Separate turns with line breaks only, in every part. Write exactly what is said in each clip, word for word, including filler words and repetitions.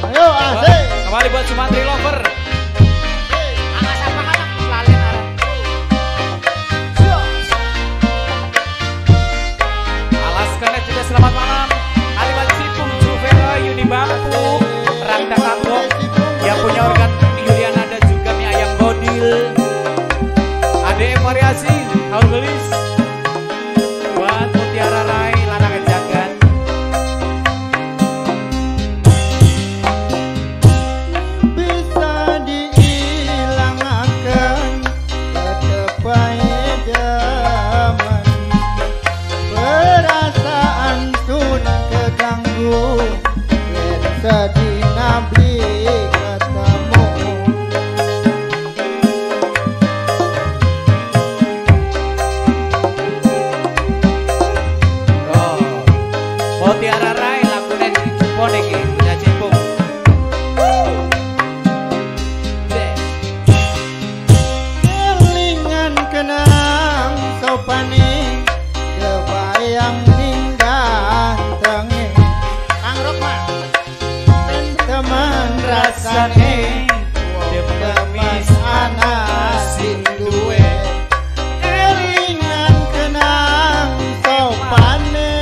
Ayo asik.
Kembali buat Sumantri Lover.
Anak siapa anak lalen arah.
Alas Connect juga selamat malam. Aliwat Cipung, Juvera, Yuni Bampu, Rangda Kambo, yang punya organ Yuliana dan juga mie ayam godil. Ade variasi, haul gelis. Buat Mutiara Rai, Lana Kejagan.
Bisa diilangkan ketepai zaman. Perasaan sun keganggu. Sedih nabli ketemu.
Oh, Mutiara Rai, lagunya di Jepon iki, punya Cipung.
Kelingan kenang sopane kebayang ninggah tengi Kang Rokma teman rasane demis anak sing duwe kelingan kenang sopane.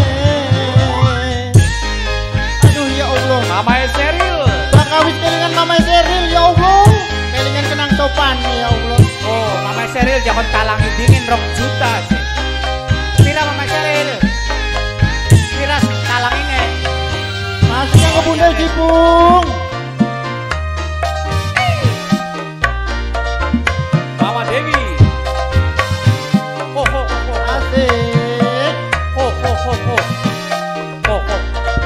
Aduh ya Allah,
Mama Seril.
bakawis kelingan Mama Seril ya Allah, kelingan kenang sopane ya Allah.
Oh, Mama Seril jangan talangi dingin rong juta sih. Pira Mama Seril? Pira talanginnya?
Masih yang kebunda Cipung.
Mama Dewi. Oh, oh, oh, oh.
Asik.
Oh, oh, oh, oh. Oh, oh.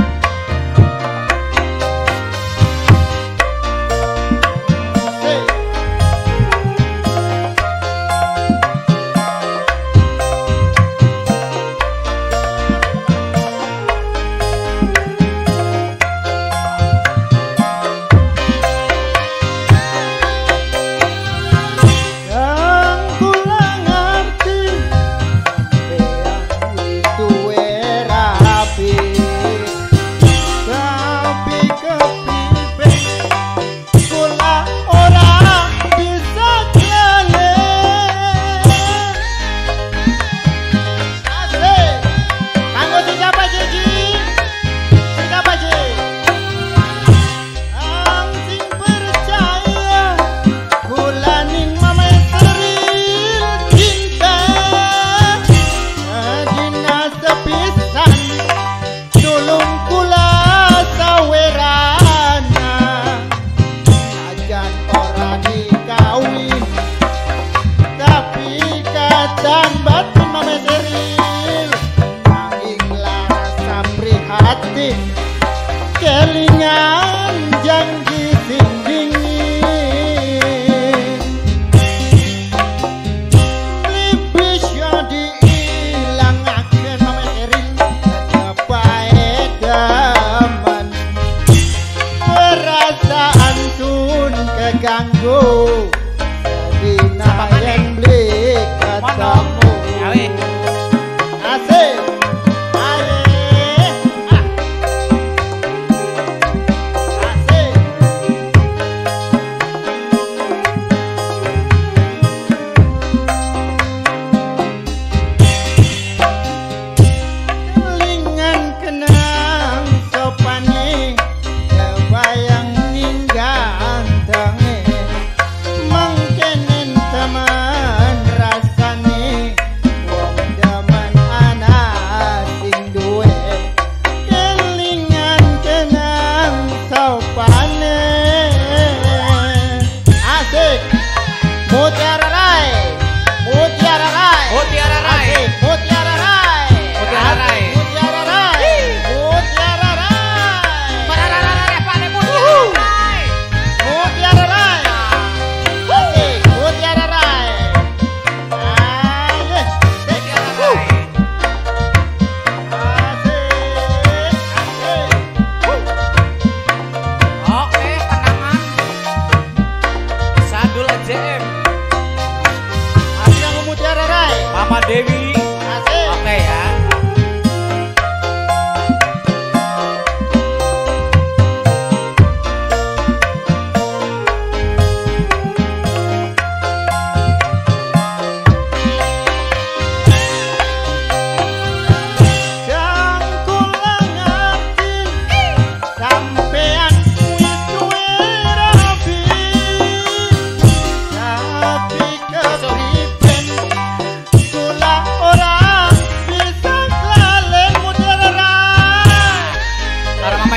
Asik. Yang kula ngerti sampeyan itu rapi, tapi kepipe kula ora bisa kelalen. Asik. Kanggo siapa Jeki? Siapa Jeki? Ang sing percaya kula ning Mama Seril cinta dina sepisan tulung kula sawerana ajan ora dikawin tapi kadang batin Mama Seril nanging rasa prihatin kelingan janji sing dingin bisa diilangaken Mama Seril ketepae daman perasaan sun keganggu sedina
Siapa nih?
yang beli ketemu.
Awe.
Asik. Aye. Ah. Asik.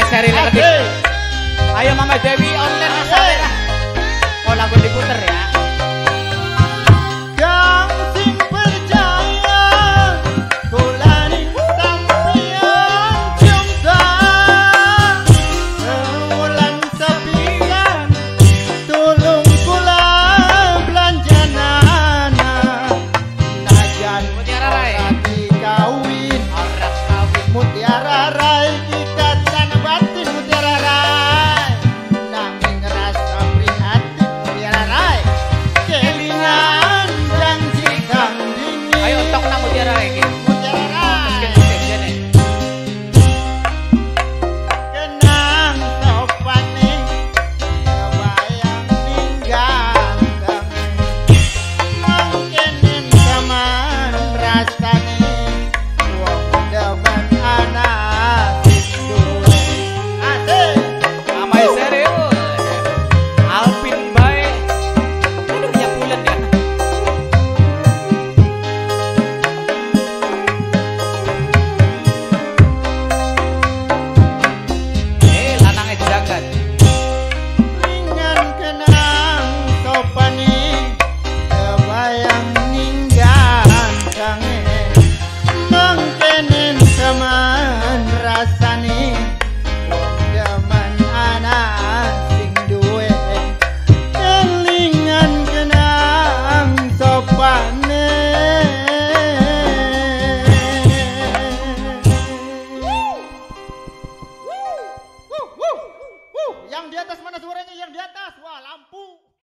seri lagi. Ayo Mama Dewi online bisa ya. Oh lagu diputer ya.
Kang sing percaya kulani sampeyan cinta wulan sapian tulung kula belanjanana najan
Mutiara Rai.
rati kawin
Orang kawin.
Mutiara Rai ikatan batin Mutiara Rai nanging rasa prihatin Mutiara Rai kelingan janji kang dingin
Ayo untuk nang Mutiara Rai.
Mutiara Rai
Rai.
kenang sopane kebayang ninggal mangkenen zaman rasane wong demen anak duwe asik
Amai serius. Alvin baik. Aduh ya bulan ya. Eh lanang jagat.
ringan kenang sopane kebayang ninggal sange mangkenen zaman rasane wong demen anak sing duwe kelingan kenang sopane yang di atas mana suaranya yang di atas wah lampu